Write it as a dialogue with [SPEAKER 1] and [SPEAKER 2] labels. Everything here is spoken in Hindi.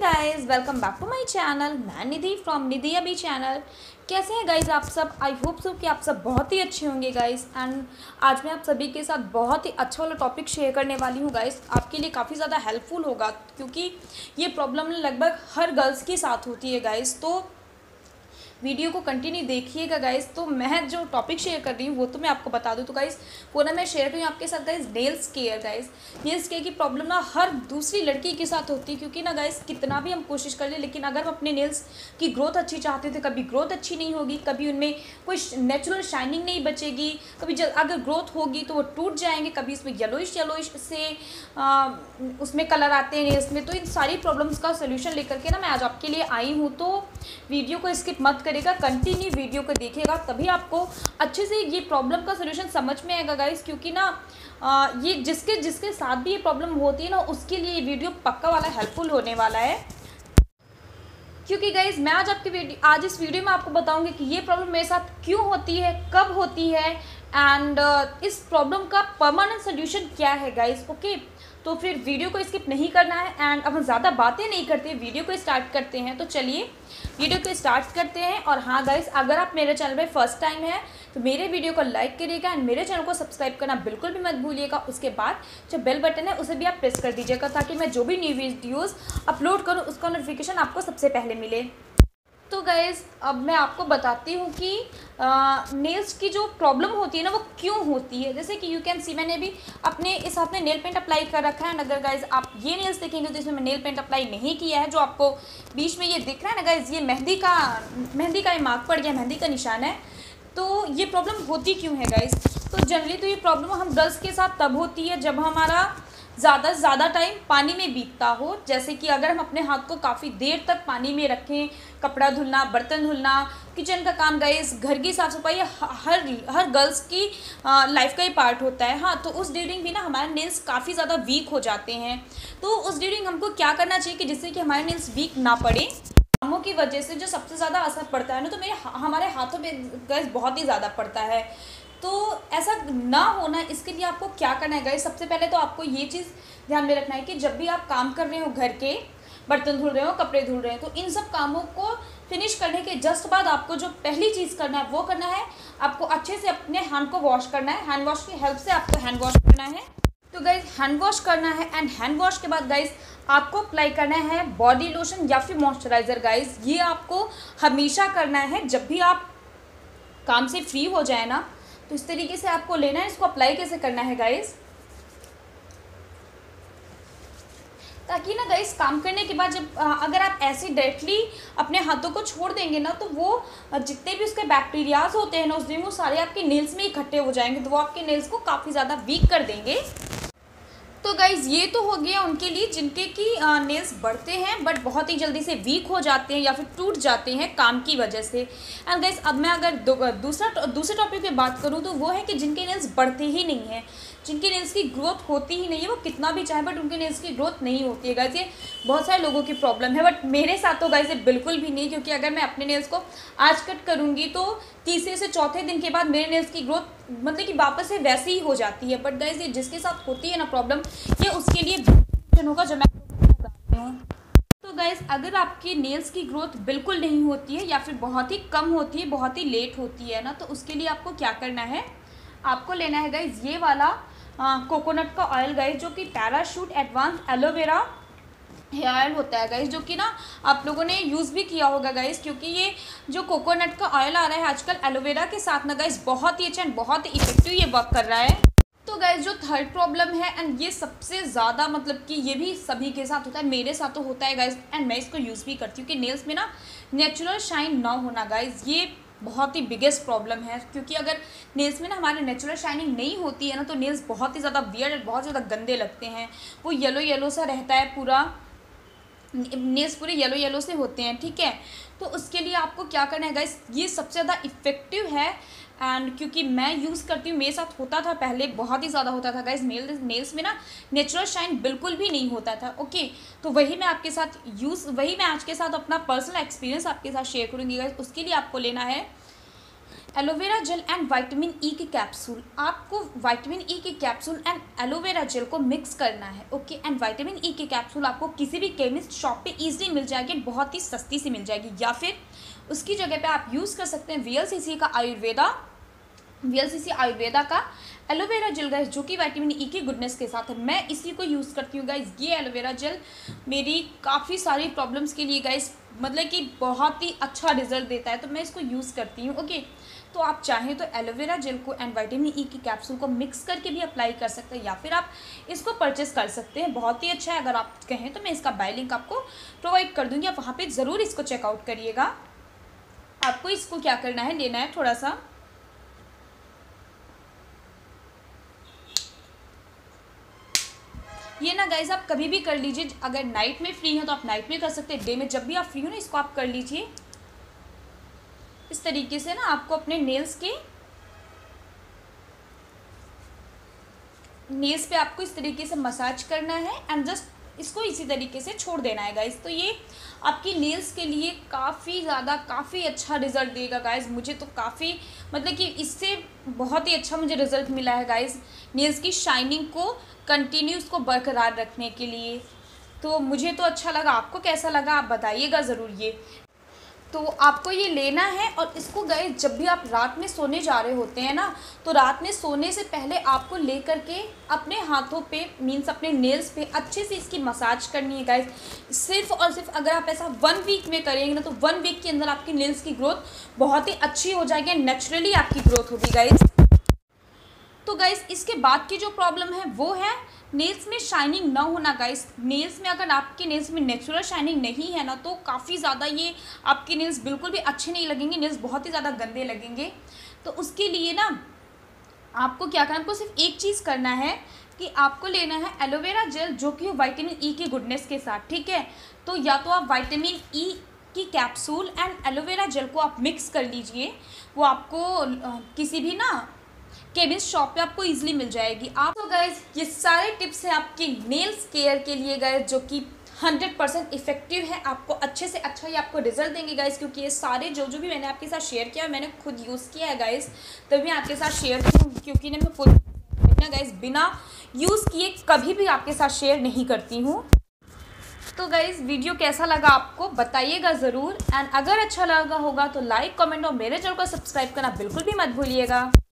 [SPEAKER 1] Guys, welcome back to my channel. मैं निधि फ्रॉम निधि अभी चैनल। कैसे हैं गाइज आप सब? आई होप सो कि आप सब बहुत ही अच्छे होंगे गाइज। एंड आज मैं आप सभी के साथ बहुत ही अच्छा वाला टॉपिक शेयर करने वाली हूँ गाइज। आपके लिए काफ़ी ज़्यादा हेल्पफुल होगा क्योंकि ये प्रॉब्लम लगभग हर गर्ल्स के साथ होती है गाइज। तो वीडियो को कंटिन्यू देखिएगा गाइज। तो मैं जो टॉपिक शेयर कर रही हूँ वो तो मैं आपको बता दूँ। तो गाइज वो ना मैं शेयर कर रही हूँ आपके साथ guys nails care. Guys nails care की प्रॉब्लम ना हर दूसरी लड़की के साथ होती है क्योंकि ना गाइज कितना भी हम कोशिश कर ले, लेकिन अगर हम अपने नेल्स की ग्रोथ अच्छी चाहते थे, कभी ग्रोथ अच्छी नहीं होगी, कभी उनमें कोई नेचुरल शाइनिंग नहीं बचेगी, कभी अगर ग्रोथ होगी तो वो टूट जाएंगे, कभी इसमें येलोइश से उसमें कलर आते हैं नेल्स में। तो इन सारी प्रॉब्लम्स का सोल्यूशन लेकर के ना मैं आज आपके लिए आई हूँ। तो वीडियो को स्किप मत करेगा, कंटिन्यू वीडियो को देखिएगा, तभी आपको अच्छे से ये प्रॉब्लम का सोल्यूशन समझ में आएगा गाइस। क्योंकि ना ये जिसके साथ भी ये प्रॉब्लम होती है ना उसके लिए ये वीडियो पक्का वाला हेल्पफुल होने वाला है। क्योंकि गाइज मैं आज इस वीडियो में आपको बताऊंगी कि ये प्रॉब्लम मेरे साथ क्यों होती है, कब होती है, एंड इस प्रॉब्लम का परमानेंट सोल्यूशन क्या है गाइज। ओके, तो फिर वीडियो को स्किप नहीं करना है। एंड अब हम ज़्यादा बातें नहीं करते, वीडियो को स्टार्ट करते हैं। तो चलिए वीडियो को स्टार्ट करते हैं। और हाँ गाइस, अगर आप मेरे चैनल पे फर्स्ट टाइम है तो मेरे वीडियो को लाइक करिएगा एंड मेरे चैनल को सब्सक्राइब करना बिल्कुल भी मत भूलिएगा। उसके बाद जो बेल बटन है उसे भी आप प्रेस कर दीजिएगा ताकि मैं जो भी न्यू वीडियोज़ अपलोड करूँ उसका नोटिफिकेशन आपको सबसे पहले मिले। तो गाइज़ अब मैं आपको बताती हूँ कि नेल्स की जो प्रॉब्लम होती है ना वो क्यों होती है। जैसे कि यू कैन सी, मैंने भी अपने इस हाथ में नेल पेंट अप्लाई कर रखा है। अगर गाइज़ आप ये नेल्स देखेंगे तो इसमें मैं नेल पेंट अप्लाई नहीं किया है। जो आपको बीच में ये दिख रहा है ना गाइज़, ये मेहंदी का ये मार्क पड़ गया, मेहंदी का निशान है। तो ये प्रॉब्लम होती क्यों है गाइज़? तो जनरली तो ये प्रॉब्लम हम गर्ल्स के साथ तब होती है जब हमारा ज़्यादा से ज़्यादा टाइम पानी में बीतता हो। जैसे कि अगर हम अपने हाथ को काफ़ी देर तक पानी में रखें, कपड़ा धुलना, बर्तन धुलना, किचन का काम, गाइस घर की साफ़ सफाई हर गर्ल्स की लाइफ का ही पार्ट होता है। हाँ, तो उस ड्यूरिंग भी ना हमारे नेल्स काफ़ी ज़्यादा वीक हो जाते हैं। तो उस ड्यूरिंग हमको क्या करना चाहिए कि जिससे कि हमारे नेल्स वीक ना पड़े। कामों की वजह से जो सबसे ज़्यादा असर पड़ता है ना, तो हमारे हाथों में गाइस बहुत ही ज़्यादा पड़ता है। तो ऐसा ना होना, इसके लिए आपको क्या करना है गाइस? सबसे पहले तो आपको ये चीज़ ध्यान में रखना है कि जब भी आप काम कर रहे हो, घर के बर्तन धुल रहे हो, कपड़े धुल रहे हो, तो इन सब कामों को फिनिश करने के जस्ट बाद आपको जो पहली चीज़ करना है वो करना है, आपको अच्छे से अपने हैंड को वॉश करना है। हैंड वॉश की हेल्प से आपको हैंड वॉश करना है। तो गाइस हैंड वॉश करना है एंड हैंड वॉश के बाद गाइस आपको अप्लाई करना है बॉडी लोशन या फिर मॉइस्चराइज़र। गाइस ये आपको हमेशा करना है जब भी आप काम से फ्री हो जाए ना, तो इस तरीके से आपको लेना है। इसको अप्लाई कैसे करना है गाइस? ताकि ना गाइस काम करने के बाद जब अगर आप ऐसे डायरेक्टली अपने हाथों को छोड़ देंगे ना, तो वो जितने भी उसके बैक्टीरियाज होते हैं ना उस दिन वो सारे आपके नेल्स में इकट्ठे हो जाएंगे, तो वो आपके नेल्स को काफ़ी ज़्यादा वीक कर देंगे। तो गाइज़ ये तो हो गया उनके लिए जिनके की नेल्स बढ़ते हैं बट बहुत ही जल्दी से वीक हो जाते हैं या फिर टूट जाते हैं काम की वजह से। एंड गाइज़ अब मैं अगर दूसरे टॉपिक पे बात करूँ तो वो है कि जिनके नेल्स बढ़ते ही नहीं हैं, जिनके नेल्स की ग्रोथ होती ही नहीं है, वो कितना भी चाहे बट उनके नेल्स की ग्रोथ नहीं होती है। गाइज़ ये बहुत सारे लोगों की प्रॉब्लम है बट मेरे साथ तो गाइज़ ये बिल्कुल भी नहीं, क्योंकि अगर मैं अपने नेल्स को आज कट करूँगी तो तीसरे से चौथे दिन के बाद मेरे नेल्स की ग्रोथ मतलब कि वापस से वैसे ही हो जाती है। बट गाइज़ ये जिसके साथ होती है ना प्रॉब्लम, ये उसके लिए होगा जो मैं आपको बताती हूँ। तो गाइज़ अगर आपके नेल्स की ग्रोथ बिल्कुल नहीं होती है या फिर बहुत ही कम होती है, बहुत ही लेट होती है ना, तो उसके लिए आपको क्या करना है, आपको लेना है गाइज़ ये वाला कोकोनट का ऑयल गाइज़, जो कि Parachute advance aloe vera hair oil होता है गाइज़, जो कि ना आप लोगों ने यूज़ भी किया होगा गाइज़। क्योंकि ये जो कोकोनट का ऑयल आ रहा है आजकल एलोवेरा के साथ ना गाइज़ बहुत ही अच्छा एंड बहुत ही इफेक्टिव ये वर्क कर रहा है। तो गाइज़ जो थर्ड प्रॉब्लम है एंड ये सबसे ज़्यादा मतलब कि ये भी सभी के साथ होता है, मेरे साथ तो होता है गाइज़ एंड मैं इसको यूज़ भी करती हूँ कि नेल्स में ना नेचुरल शाइन ना होना। गाइज़ ये बहुत ही बिगेस्ट प्रॉब्लम है, क्योंकि अगर नेल्स में ना हमारे नेचुरल शाइनिंग नहीं होती है ना तो नेल्स बहुत ही ज़्यादा वियर्ड, बहुत ज़्यादा गंदे लगते हैं। वो येलो सा रहता है, पूरा नेल्स पूरे येलो से होते हैं, ठीक है। तो उसके लिए आपको क्या करना है गाइस, ये सबसे ज़्यादा इफ़ेक्टिव है। एंड क्योंकि मैं यूज़ करती हूँ, मेरे साथ होता था पहले, बहुत ही ज़्यादा होता था गाइस, नेल्स में ना नेचुरल शाइन बिल्कुल भी नहीं होता था। ओके, तो वही मैं आज के साथ अपना पर्सनल एक्सपीरियंस आपके साथ शेयर करूँगी गाइस। उसके लिए आपको लेना है aloe vera gel and vitamin E की कैप्सूल, आपको विटामिन ई की कैप्सूल एंड एलोवेरा जेल को मिक्स करना है। ओके, एंड विटामिन ई की कैप्सूल आपको किसी भी केमिस्ट शॉप पे इजीली मिल जाएगी, बहुत ही सस्ती सी मिल जाएगी, या फिर उसकी जगह पे आप यूज़ कर सकते हैं वीएलसीसी आयुर्वेदा का एलोवेरा जेल गाइस, जो कि विटामिन ई की गुडनेस के साथ है। मैं इसी को यूज़ करती हूँ गाइस। ये एलोवेरा जेल मेरी काफ़ी सारी प्रॉब्लम्स के लिए गाइस मतलब कि बहुत ही अच्छा रिजल्ट देता है, तो मैं इसको यूज़ करती हूँ। ओके, तो आप चाहें तो एलोवेरा जेल को एंड विटामिन ई की कैप्सूल को मिक्स करके भी अप्लाई कर सकते हैं, या फिर आप इसको परचेस कर सकते हैं। बहुत ही अच्छा है। अगर आप कहें तो मैं इसका बाय लिंक आपको प्रोवाइड कर दूँगी, आप वहाँ पर ज़रूर इसको चेकआउट करिएगा। आपको इसको क्या करना है, लेना है थोड़ा सा ये ना गाइज, आप कभी भी कर लीजिए। अगर नाइट में फ्री हो तो आप नाइट में कर सकते हैं, डे में जब भी आप फ्री हो ना इसको आप कर लीजिए। इस तरीके से ना आपको अपने नेल्स पे आपको इस तरीके से मसाज करना है एंड जस्ट इसको इसी तरीके से छोड़ देना है गाइज। तो ये आपकी नेल्स के लिए काफ़ी अच्छा रिजल्ट देगा गाइज। मुझे तो काफ़ी मतलब कि इससे बहुत ही अच्छा मुझे रिजल्ट मिला है गाइज, नेल्स की शाइनिंग को कंटिन्यू उसको बरकरार रखने के लिए। तो मुझे तो अच्छा लगा, आपको कैसा लगा आप बताइएगा ज़रूर। ये तो आपको ये लेना है और इसको गाइस जब भी आप रात में सोने जा रहे होते हैं ना, तो रात में सोने से पहले आपको लेकर के अपने हाथों पे मीन्स अपने नेल्स पे अच्छे से इसकी मसाज करनी है गाइस। सिर्फ और सिर्फ अगर आप ऐसा 1 वीक में करेंगे ना, तो 1 वीक के अंदर आपकी नेल्स की ग्रोथ बहुत ही अच्छी हो जाएगी, नेचुरली आपकी ग्रोथ होगी गाइस। तो गाइस इसके बाद की जो प्रॉब्लम है वो है नेल्स में शाइनिंग ना होना गाइस। नेल्स में अगर आपके नेल्स में नेचुरल शाइनिंग नहीं है ना, तो काफ़ी ज़्यादा ये आपके नेल्स बिल्कुल भी अच्छे नहीं लगेंगे, नेल्स बहुत ही ज़्यादा गंदे लगेंगे। तो उसके लिए ना आपको क्या करना, आपको सिर्फ एक चीज़ करना है कि आपको लेना है एलोवेरा जेल, जो कि विटामिन ई की गुडनेस के साथ, ठीक है। तो या तो आप विटामिन ई की कैप्सूल एंड एलोवेरा जेल को आप मिक्स कर लीजिए, वो आपको किसी भी ना केमिस्ट शॉप पे आपको इजीली मिल जाएगी। आप तो गाइज ये सारे टिप्स हैं आपकी नेल्स केयर के लिए गाइज, जो कि 100% इफेक्टिव है। आपको अच्छे से अच्छा ही आपको रिजल्ट देंगे गाइज, क्योंकि ये सारे जो भी मैंने आपके साथ शेयर किया है मैंने खुद यूज़ किया है गाइज, तभी मैं आपके साथ शेयर करूँ, क्योंकि ना मैं खुद ना गाइज बिना यूज़ किए कभी भी आपके साथ शेयर नहीं करती हूँ। तो गाइज़ वीडियो कैसा लगा आपको बताइएगा ज़रूर, एंड अगर अच्छा लगा होगा तो लाइक कमेंट और मेरे चैनल को सब्सक्राइब करना बिल्कुल भी मत भूलिएगा।